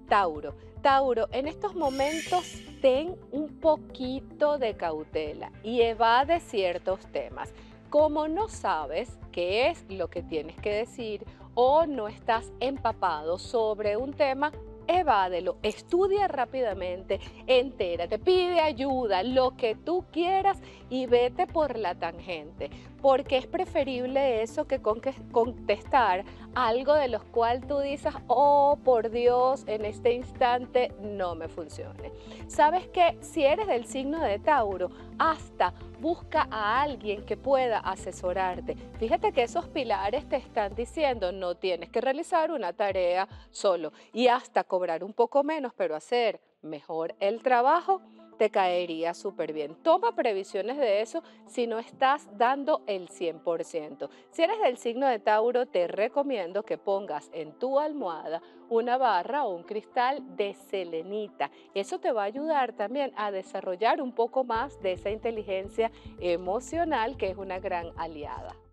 Tauro, Tauro, en estos momentos ten un poquito de cautela y evade ciertos temas. Como no sabes qué es lo que tienes que decir o no estás empapado sobre un tema, evádelo, estudia rápidamente, entérate, pide ayuda, lo que tú quieras y vete por la tangente, porque es preferible eso que contestar algo de los cual tú dices, oh, por Dios, en este instante no me funcione. Sabes que si eres del signo de Tauro, hasta busca a alguien que pueda asesorarte. Fíjate que esos pilares te están diciendo, no tienes que realizar una tarea solo y hasta cobrar un poco menos, pero hacer mejor el trabajo te caería súper bien. Toma previsiones de eso si no estás dando el 100%. Si eres del signo de Tauro, te recomiendo que pongas en tu almohada una barra o un cristal de selenita. Eso te va a ayudar también a desarrollar un poco más de esa inteligencia emocional que es una gran aliada.